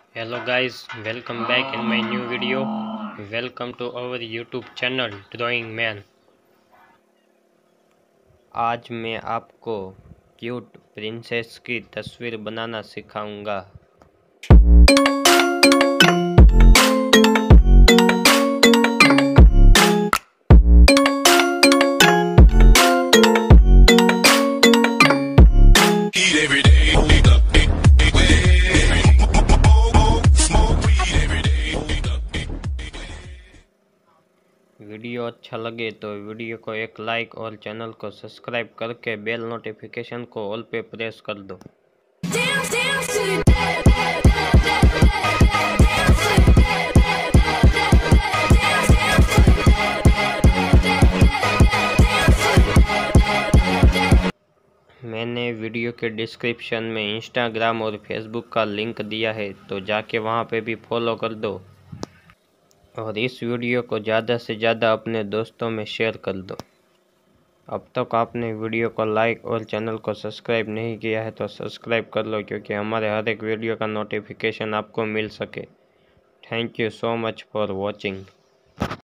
Hello guys, welcome back in my new video. Welcome to our YouTube channel Drawing Man। आज मैं आपको cute princess की तस्वीर बनाना सिखाऊंगा। वीडियो अच्छा लगे तो वीडियो को एक लाइक और चैनल को सब्सक्राइब करके बेल नोटिफिकेशन को ऑल पे प्रेस कर दो। मैंने वीडियो के डिस्क्रिप्शन में इंस्टाग्राम और फेसबुक का लिंक दिया है, तो जाके वहाँ पे भी फॉलो कर दो और इस वीडियो को ज़्यादा से ज़्यादा अपने दोस्तों में शेयर कर दो। अब तक आपने वीडियो को लाइक और चैनल को सब्सक्राइब नहीं किया है तो सब्सक्राइब कर लो, क्योंकि हमारे हर एक वीडियो का नोटिफिकेशन आपको मिल सके। Thank you so much for watching.